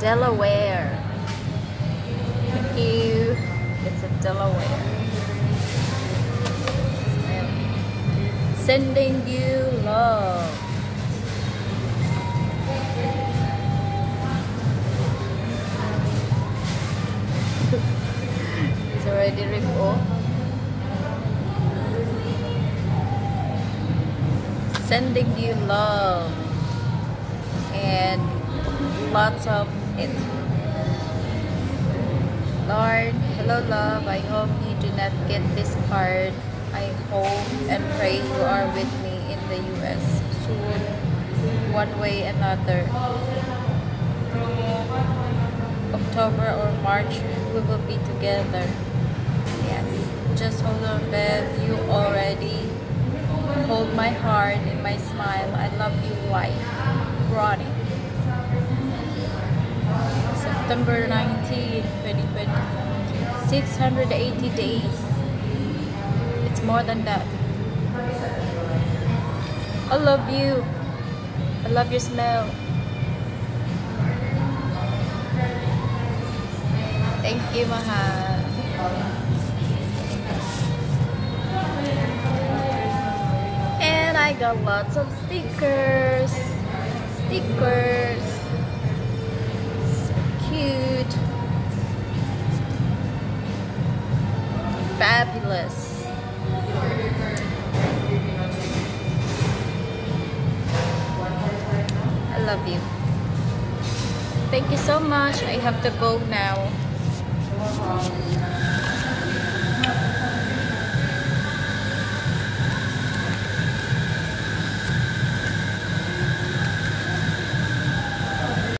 Delaware. Thank you. It's a Delaware. Sending you love. It's already ripped off. Sending you love and lots of it. Lord, hello love, I hope you do not get this card. I hope and pray you are with me in the US soon, one way or another. October or March, we will be together. Yes, just hold on, Bev. You already hold my heart and my smile. I love you, wife. Ronnie. September 19, 2020. 680 days. It's more than that. I love you. I love your smell. Thank you, mahal. And I got lots of stickers. Stickers. So cute. Fabulous. I love you. Thank you so much. I have to go now.